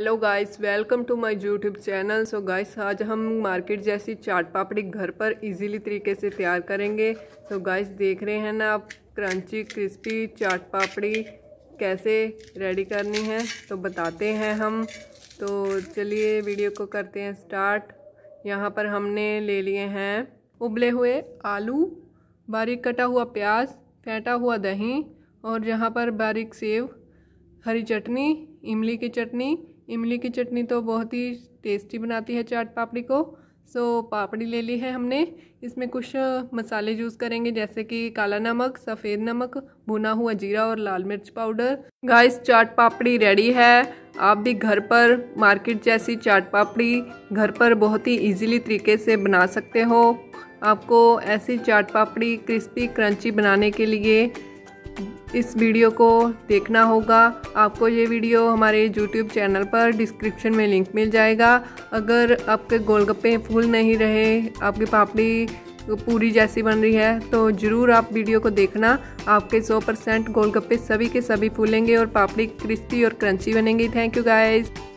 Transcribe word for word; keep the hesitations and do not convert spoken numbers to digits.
Hello guys, welcome to my YouTube channel. So guys, आज हम market जैसी चाट पापड़ी घर पर इजीली तरीके से तैयार करेंगे। सो गाइस, देख रहे हैं ना आप, क्रंची क्रिस्पी चाट पापड़ी कैसे रेडी करनी है तो बताते हैं हम। तो चलिए वीडियो को करते हैं स्टार्ट। यहाँ पर हमने ले लिए हैं उबले हुए आलू, बारीक कटा हुआ प्याज, फेंटा हुआ दही और यहाँ पर बारीक सेव, हरी चटनी, इमली की चटनी। इमली की चटनी तो बहुत ही टेस्टी बनाती है चाट पापड़ी को। सो पापड़ी ले ली है हमने। इसमें कुछ मसाले यूज़ करेंगे जैसे कि काला नमक, सफ़ेद नमक, भुना हुआ जीरा और लाल मिर्च powder. Guys, chaat papdi ready है। आप भी घर पर मार्केट जैसी चाट पापड़ी घर पर बहुत ही इजीली तरीके से बना सकते हो। आपको ऐसी चाट पापड़ी क्रिस्पी क्रंची बनाने के लिए इस वीडियो को देखना होगा। आपको ये वीडियो हमारे यूट्यूब चैनल पर डिस्क्रिप्शन में लिंक मिल जाएगा। अगर आपके गोलगप्पे फूल नहीं रहे, आपकी पापड़ी पूरी जैसी बन रही है, तो ज़रूर आप वीडियो को देखना। आपके सौ परसेंट गोलगप्पे सभी के सभी फूलेंगे और पापड़ी क्रिस्पी और क्रंची बनेंगी। Thank you guys.